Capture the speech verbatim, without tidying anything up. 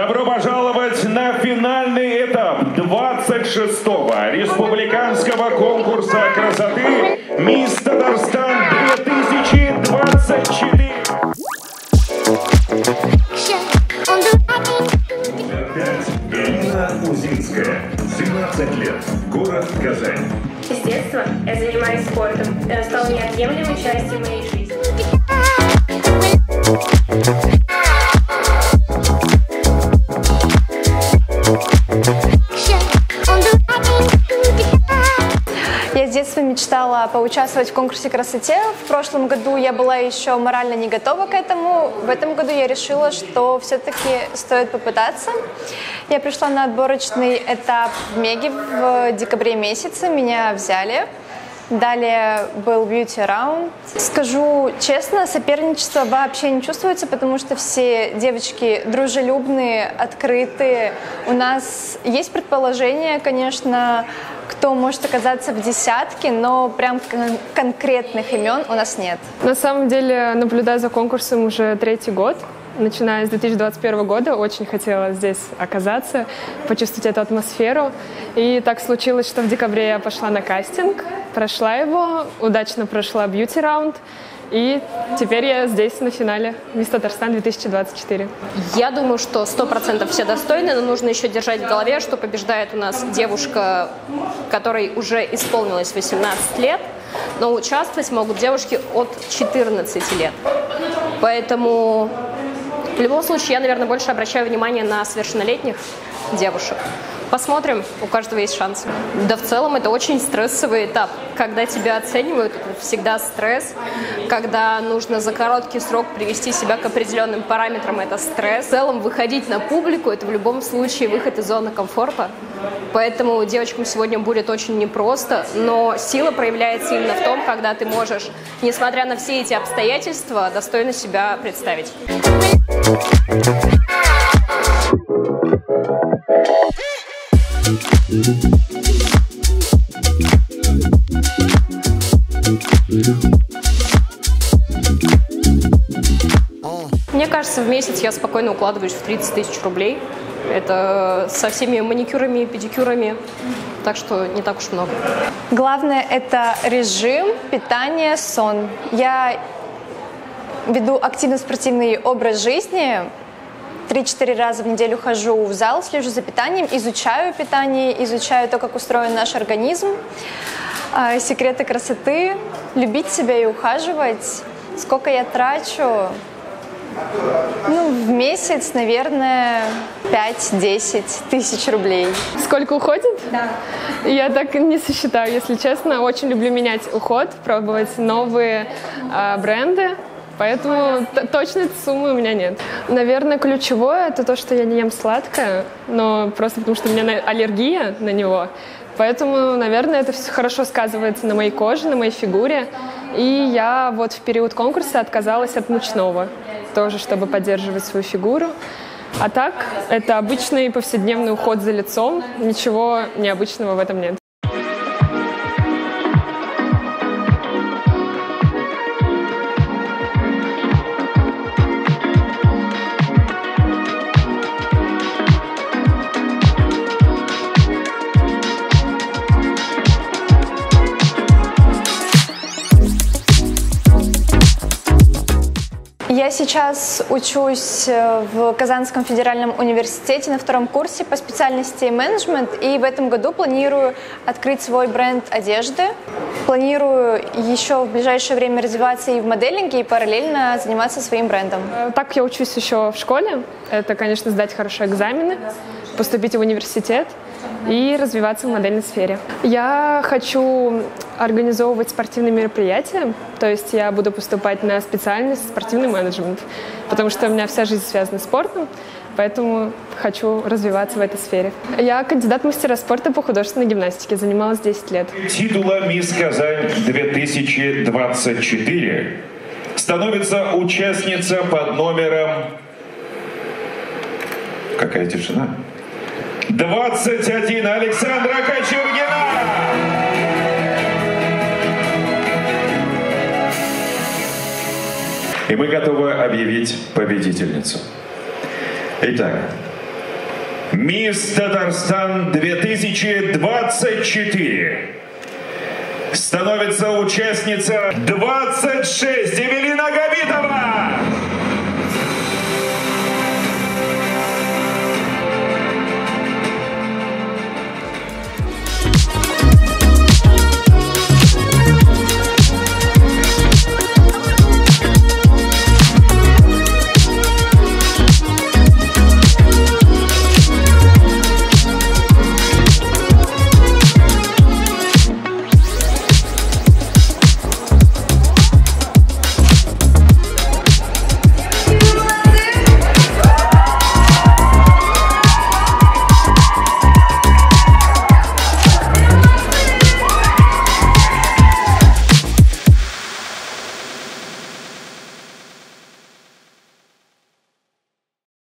Добро пожаловать на финальный этап двадцать шестого республиканского конкурса красоты «Мисс Татарстан две тысячи двадцать четыре». Номер пять. Элина Узинская, семнадцать лет, город Казань. С детства я занимаюсь спортом. Это стало неотъемлемой частью моей жизни. Я с детства мечтала поучаствовать в конкурсе красоте. В прошлом году я была еще морально не готова к этому. В этом году я решила, что все-таки стоит попытаться. Я пришла на отборочный этап в Меге в декабре месяце. Меня взяли. Далее был бьюти-раунд. Скажу честно, соперничество вообще не чувствуется, потому что все девочки дружелюбные, открытые. У нас есть предположение, конечно, кто может оказаться в десятке, но прям кон- конкретных имен у нас нет. На самом деле, наблюдаю за конкурсом уже третий год. Начиная с две тысячи двадцать первого года, очень хотела здесь оказаться, почувствовать эту атмосферу. И так случилось, что в декабре я пошла на кастинг, прошла его, удачно прошла бьюти-раунд. И теперь я здесь на финале «Мисс Татарстан две тысячи двадцать четыре». Я думаю, что сто процентов все достойны, но нужно еще держать в голове, что побеждает у нас девушка, которой уже исполнилось восемнадцать лет, но участвовать могут девушки от четырнадцати лет. Поэтому в любом случае я, наверное, больше обращаю внимание на совершеннолетних девушек. Посмотрим, у каждого есть шанс. Да в целом это очень стрессовый этап. Когда тебя оценивают, это всегда стресс. Когда нужно за короткий срок привести себя к определенным параметрам, это стресс. В целом выходить на публику, это в любом случае выход из зоны комфорта. Поэтому девочкам сегодня будет очень непросто, но сила проявляется именно в том, когда ты можешь, несмотря на все эти обстоятельства, достойно себя представить. Мне кажется, в месяц я спокойно укладываюсь в тридцать тысяч рублей. Это со всеми маникюрами и педикюрами, так что не так уж много. Главное – это режим, питание, сон. Я веду активно спортивный образ жизни. Три-четыре раза в неделю хожу в зал, слежу за питанием, изучаю питание, изучаю то, как устроен наш организм, секреты красоты, любить себя и ухаживать. Сколько я трачу? Ну, в месяц, наверное, пять-десять тысяч рублей. Сколько уходит? Да. Я так не сосчитаю, если честно. Очень люблю менять уход, пробовать новые э, бренды. Поэтому точно этой суммы у меня нет. Наверное, ключевое – это то, что я не ем сладкое, но просто потому, что у меня аллергия на него. Поэтому, наверное, это все хорошо сказывается на моей коже, на моей фигуре. И я вот в период конкурса отказалась от мучного, тоже чтобы поддерживать свою фигуру. А так, это обычный повседневный уход за лицом, ничего необычного в этом нет. Я сейчас учусь в Казанском федеральном университете на втором курсе по специальности менеджмент, и в этом году планирую открыть свой бренд одежды. Планирую еще в ближайшее время развиваться и в моделинге, и параллельно заниматься своим брендом. Так я учусь еще в школе. Это, конечно, сдать хорошие экзамены, поступить в университет и развиваться в модельной сфере. Я хочу организовывать спортивные мероприятия, то есть я буду поступать на специальность спортивный менеджмент, потому что у меня вся жизнь связана с спортом, поэтому хочу развиваться в этой сфере. Я кандидат в мастера спорта по художественной гимнастике, занималась десять лет. Титула «Мисс Казань две тысячи двадцать четыре» становится участница под номером... Какая тишина? двадцать один Александра Кочергина! И мы готовы объявить победительницу. Итак, Мисс Татарстан две тысячи двадцать четыре. Становится участница двадцать шесть Эвелина Габитова.